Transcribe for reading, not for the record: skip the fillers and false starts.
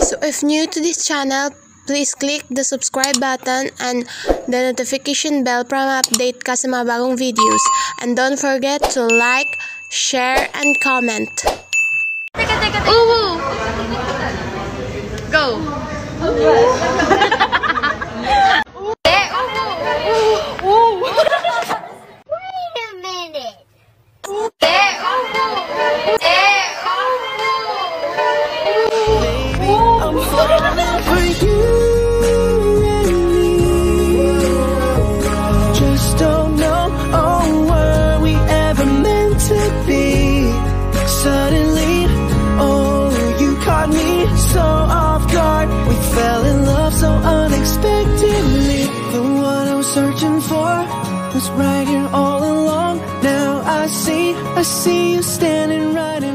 So if new to this channel, please click the subscribe button and the notification bell para ma-update ka sa mga bagong videos. And don't forget to like, share, and comment. Teka. Ooh! Go! Wait a minute. I'm falling for you and me. Just don't know, were we ever meant to be? Suddenly, you caught me so off guard. We fell in love so unexpectedly. The one I was searching for was right here all along. Now I see you standing right in